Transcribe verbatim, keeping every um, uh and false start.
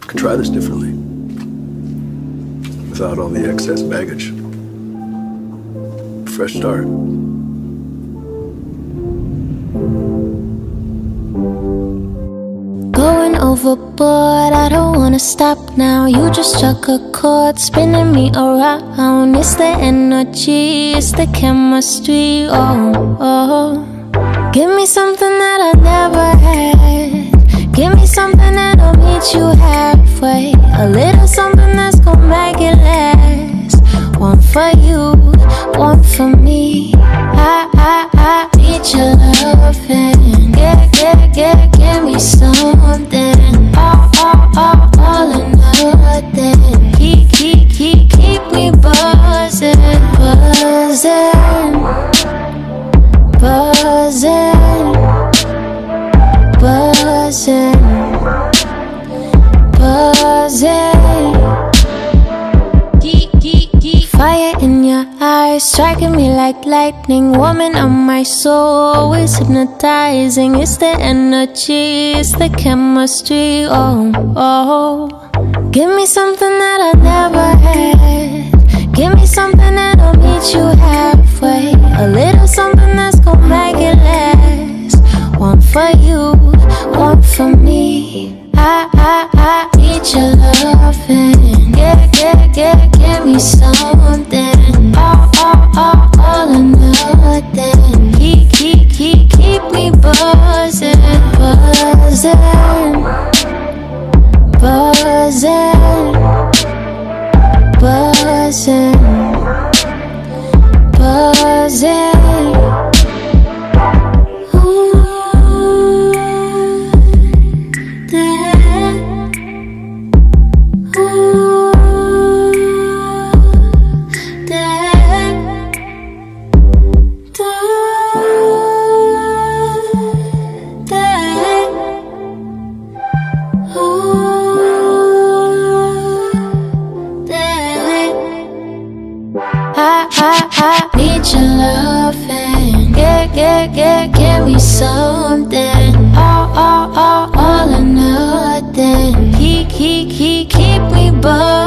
Could try this differently, without all the excess baggage. Fresh start. Going overboard, I don't wanna stop now. You just struck a chord, spinning me around. It's the energy, it's the chemistry, oh, oh. Give me something that I never had. Give me something that'll meet you halfway. A little something that's gonna make it last. One for you, one for me. I, I, I need your loving. Get, get, get, give me something. All, all, all, all or nothing. Keep, keep, keep, keep me buzzing, buzzing, buzzing, buzzing, buzzing. Fire in your eyes, striking me like lightning. Woman of my soul, always hypnotizing. It's the energy, it's the chemistry, oh, oh. Give me something that I never had. Give me something that'll meet you halfway. A little something that's gonna make it last. One for you, one for me. I, I, I need your loving. Get, get, get, give me something. All, all, all, all or nothing. Keep, keep, keep, keep me buzzing, buzzing, buzzing, buzzing, buzzing. I, I need your loving. Get, get, get, give me something. All, all, all, all or nothing. Keep, keep, keep, keep me buzzing.